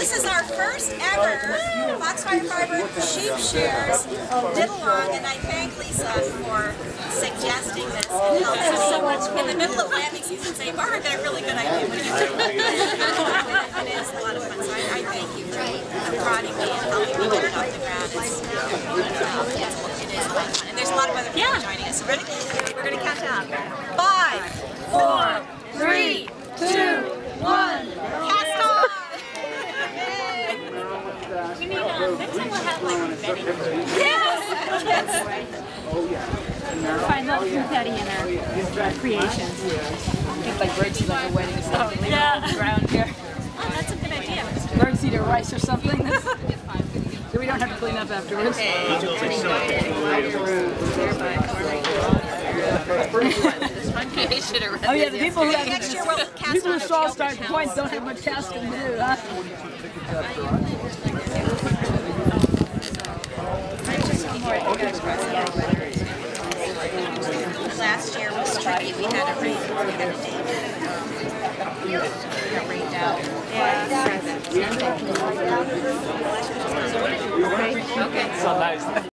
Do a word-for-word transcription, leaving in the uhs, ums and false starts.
this is our first ever Foxfire Fiber Sheep Shares knit-along, and I thank Lisa for suggesting this. It helps us so much in the middle of lambing season. Say, Barbara got a really good idea. What do you think? It is a lot of fun, so I, I thank you for prodding me and helping me get it off the ground. It's, uh, it is a lot of fun, and there's a lot of other people yeah. joining us. So we're gonna, we're gonna count down. Five, four, three, two, one. Cast off! We need, um, next time we'll have like Betty. Yes! Yes! Find little confetti in our creations. It's like birdseed like a wedding stuff. Oh, yeah. Around here. Oh, that's a good idea. Birdseed or rice or something. So we don't have to clean up afterwards. Oh yeah, the people who have next year we'll cast people who saw start points don't have much casting to do, huh? Last year was tricky. We had a rain. We had a day. Got rained out. Yeah. Okay. So nice.